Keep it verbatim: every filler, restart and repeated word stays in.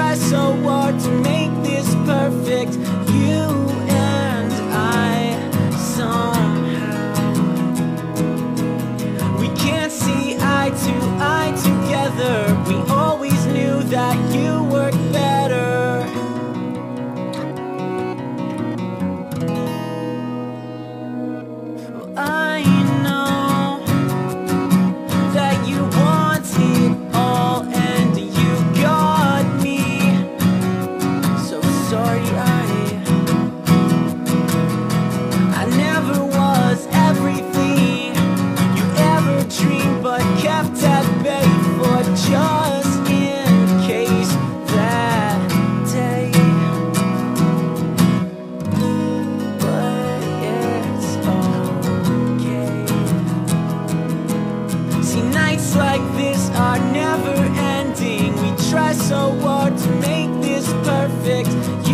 try so hard to make this perfect. You and I, somehow we can't see eye to eye together. We always knew that you worked better. Well, I know that you want it all and you got me. So sorry I I never was everything you ever dreamed, but kept at bay for just in case that day. But it's okay. See, nights like this are never ending. We try so hard to make this perfect.